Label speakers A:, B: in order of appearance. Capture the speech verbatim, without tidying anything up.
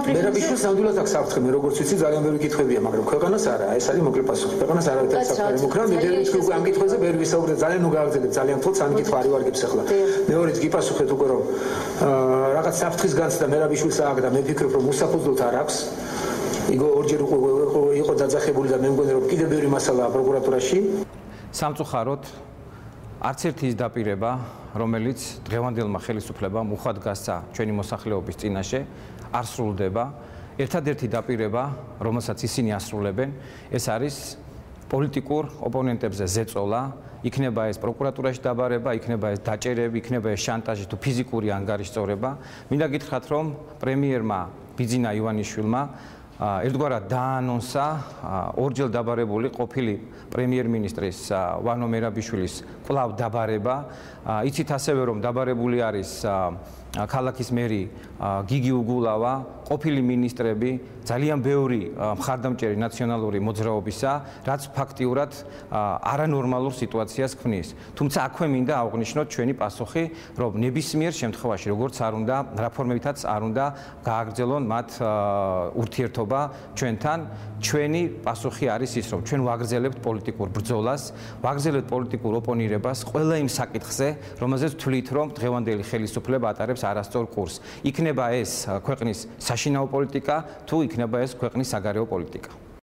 A: მერაბიშვილს ნამდვილად აქვს საფრთხე, მე როგორც ვიცი ძალიან ბევრი კითხვებია, მაგრამ ქვეყანას არა, ეს არის მოკლე პასუხი. ქვეყანას არ არის საფრთხე, მაგრამ მე თქვი ამ კითხვებზე ვერ ვისაუბრებ, ძალიან უგაგრძელებ, ძალიან თვალს ამ კითხვა არ ვარგებს ახლა. მეორეც გიპასუხეთ უკვე რომ რაღაც საფრთხის განცდა მერაბიშვილს აქვს და მე ვფიქრობ რომ უსაფუძვლოდ არ აქვს. იგო ორჯერ იყო დაძახებული და მე მგონი რომ კიდევ ბევრი მასალაა პროკურატურაში.
B: სამწუხაროდ არც ერთი ის დაპირება, რომელიც დღევანდელმა ხელისუფლებამ უხადგასცა ჩვენი მოსახლეობის წინაშე, არ სრულდება. ერთადერთი დაპირება, რომელსაც ისინი ასრულებენ, ეს არის პოლიტიკურ ოპონენტებზე ზეწოლა, იქნება ეს პროკურატურაში დაბარება, იქნება ეს დაჭერები, იქნება ეს შანტაჟი თუ ფიზიკური ანგარიშწორება. მინდა გითხრათ, რომ პრემიერმა ბიძინა ივანიშვილმა ერთგვარად დაანონსა ორჯერ დაბარებული ყოფილი პრემიერ-მინისტრის ვანო მერაბიშვილის კვლავ დაბარება. იცით ასევე რომ დაბარებული არის ქალაქის მერი გიგი უგულავა, ყოფილი მინისტრები, ძალიან ბევრი მხარდამჭერი ნაციონალური მოძრაობისა, რაც ფაქტიურად არანორმალურ სიტუაციას ქმნის. თუმცა აქვე მინდა აღვნიშნოთ ჩვენი პასუხი, რომ ნებისმიერ შემთხვევაში, როგორც არ უნდა, რა ფორმებითაც არ უნდა გააგრძელონ მათ ურთიერთობა ჩვენთან, ჩვენი პასუხი არის ის, რომ ჩვენ ვაგრძელებთ პოლიტიკურ ბრძოლას, ვაგრძელებთ პოლიტიკურ ოპონირებას ყველა იმ საკითხზე, რომელზეც ვთვლით, რომ დღევანდელი ხელისუფლება ატარებს არასწორ კურსს. იქნება ეს ქვეყნის საშინაო პოლიტიკა, თუ იქნება ეს ქვეყნის საგარეო პოლიტიკა.